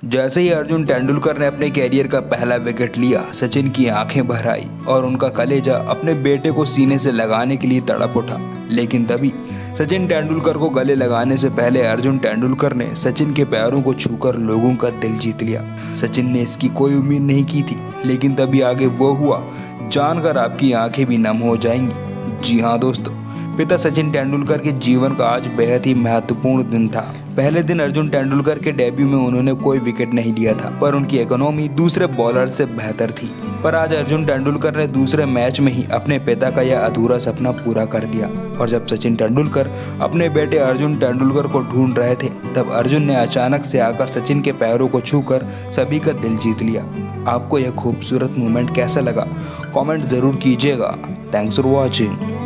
जैसे ही अर्जुन तेंदुलकर ने अपने कैरियर का पहला विकेट लिया, सचिन की आंखें भर आई और उनका कलेजा अपने बेटे को सीने से लगाने के लिए तड़प उठा। लेकिन तभी सचिन तेंदुलकर को गले लगाने से पहले अर्जुन तेंदुलकर ने सचिन के पैरों को छूकर लोगों का दिल जीत लिया। सचिन ने इसकी कोई उम्मीद नहीं की थी, लेकिन तभी आगे वो हुआ जानकर आपकी आंखें भी नम हो जाएंगी। जी हाँ दोस्तों, पिता सचिन तेंदुलकर के जीवन का आज बेहद ही महत्वपूर्ण दिन था। पहले दिन अर्जुन तेंदुलकर के डेब्यू में उन्होंने कोई विकेट नहीं लिया था, पर उनकी इकोनॉमी दूसरे बॉलर से बेहतर थी। पर आज अर्जुन तेंदुलकर ने दूसरे मैच में ही अपने पिता का यह अधूरा सपना पूरा कर दिया। और जब सचिन तेंदुलकर अपने बेटे अर्जुन तेंदुलकर को ढूंढ रहे थे, तब अर्जुन ने अचानक से आकर सचिन के पैरों को छूकर सभी का दिल जीत लिया। आपको यह खूबसूरत मोमेंट कैसा लगा? कमेंट जरूर कीजिएगा। Thanks for watching.